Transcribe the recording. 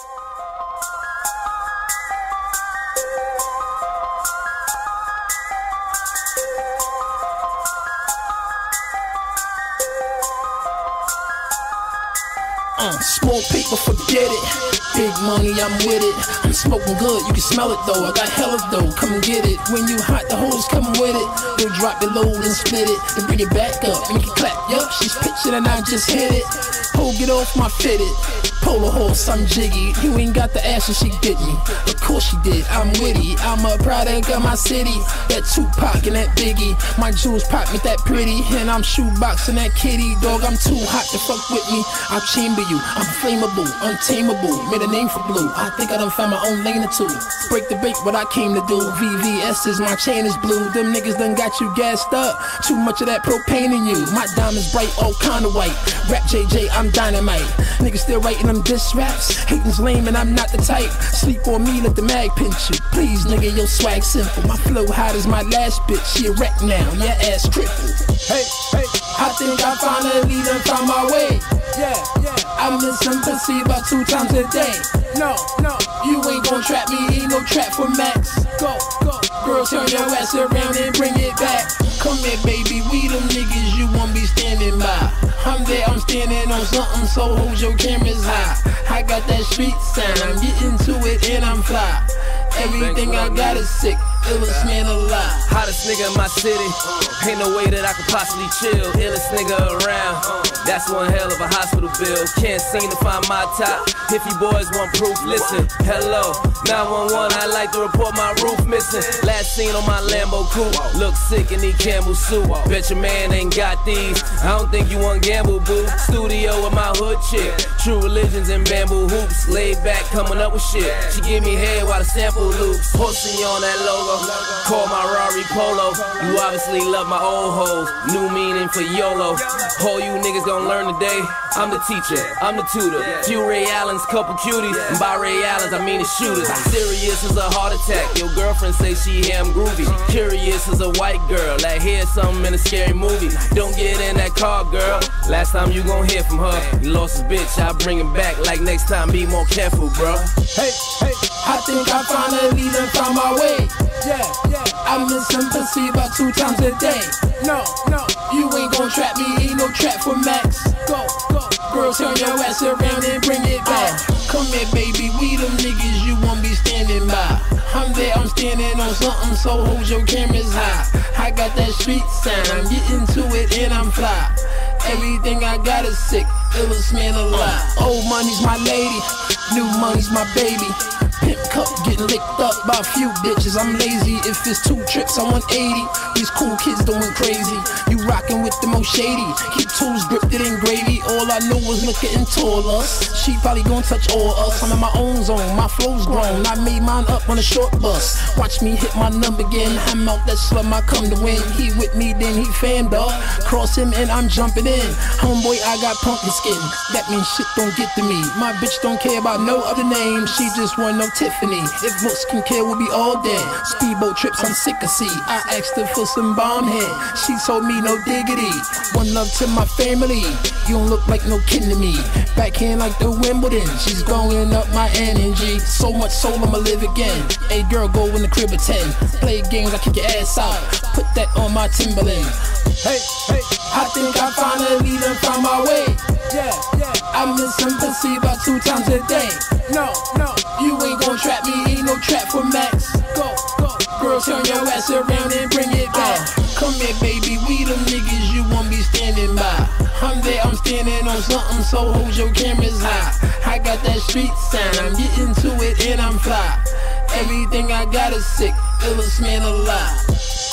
Small paper, forget it. Big money, I'm with it. I'm smoking good, you can smell it though. I got hella dough, come get it. When you hot, the hoes come with it. They'll drop the load and split it, then bring it back up and you can clap. Yup, she's pitching and I just hit it. Ho, get off my fitted. Polo horse, I'm jiggy. You ain't got the ass and she get me. Of course she did, I'm witty. I'm a product of my city. That Tupac and that Biggie. My jewels pop with that pretty. And I'm shoeboxing that kitty. Dog, I'm too hot to fuck with me. I'll chamber you, I'm flammable, untamable. Made a name for blue, I think I done found my own lane or two. Break the bank, what I came to do. VVS is my chain is blue. Them niggas done got you gassed up. Too much of that propane in you. My diamonds bright, all kinda white. Rap JJ, I'm dynamite. Niggas still writing them diss raps. Hating's lame and I'm not the type. Sleep on me, let the mag pinch you. Please nigga, your swag simple. My flow hot as my last bitch. She a wreck now, your ass crippled. Hey, hey, I think I finally done found my way. Yeah, yeah, I miss some pussy about 2 times a day. No, no, you ain't gon' trap me, ain't no trap for Max. Go, go, girl, turn your ass around and bring it back. Come here, baby, we them niggas you won't be standing by. I'm there, I'm standing on something, so hold your cameras high. I got that street sound, I'm getting to it and I'm fly. Everything I got is sick, illest man alive. Hottest nigga in my city, ain't no way that I could possibly chill. Illest nigga around, that's one hell of a hospital bill. Can't seem to find my top, if you boys want proof, listen. Hello, 911, I'd like to report my roof missing. Last seen on my Lambo coupe, look sick in the Campbell suit. Bet your man ain't got these, I don't think you want gamble, boo. Studio with my hood chick, true religions and bamboo hoops. Laid back, coming up with shit, she give me head while the sample loops. Pussy on that logo, call my Rari Polo. You obviously love my old hoes, new meaning for YOLO. All you niggas gon' learn today, I'm the teacher, I'm the tutor. Few Ray Allens, couple cuties, and by Ray Allens I mean the shooters. Serious as a heart attack, your girlfriend say she hear I'm groovy. Curious as a white girl that hears something in a scary movie. Don't get in that car, girl, last time you gon' hear from her. You lost his bitch, I'll bring him back, like next time be more careful, bro. Hey, hey, I think I finally done found my way. Yeah, yeah, I miss some pussy about 2 times a day. No, no, you ain't gon' trap me, ain't no trap for Max. Go, go, girl, turn your ass around and bring it back. Come here, baby, we them niggas you won't be standing by. I'm there, I'm standing on something, so hold your cameras high. I got that street sound, I'm getting to it and I'm fly. Everything I got is sick, illest man alive. Old money's my lady, new money's my baby. Pimp cup getting licked up by a few bitches. I'm lazy, if it's 2 trips I want 80. These cool kids going crazy, you rockin' with the most shady. Keep tools gripped in gravy, all I knew was looking and tall us. She probably gon' touch all us, I'm in my own zone, my flow's grown. I made mine up on a short bus, watch me hit my number again. I'm out that slum, I come to win. He with me, then he fanned up. Cross him and I'm jumping in. Homeboy, I got pumpkin skin, that means shit don't get to me. My bitch don't care about no other name, she just want no Tiffany. If looks can kill, we'll be all dead. Speedboat trips, I'm sick of see. I asked her for some bomb head, she told me no diggity. One love to my family, you don't look like no kin to me. Backhand like the Wimbledon, she's going up my energy. So much soul, I'ma live again. Hey girl, go in the crib at 10. Play games, I kick your ass out. Put that on my Timberland. Hey, hey, I think I finally done found my way. Yeah, yeah, I miss some pussy about 2 times a day. No, no, you ain't gon' trap me, ain't no trap for Max. Go, go, girl, turn your ass around and bring it back. Come here, baby, we them niggas you won't be standing by. I'm there, I'm standing on something, so hold your cameras high. I got that street sound, I'm getting to it and I'm fly. Everything I got is sick, illest man alive.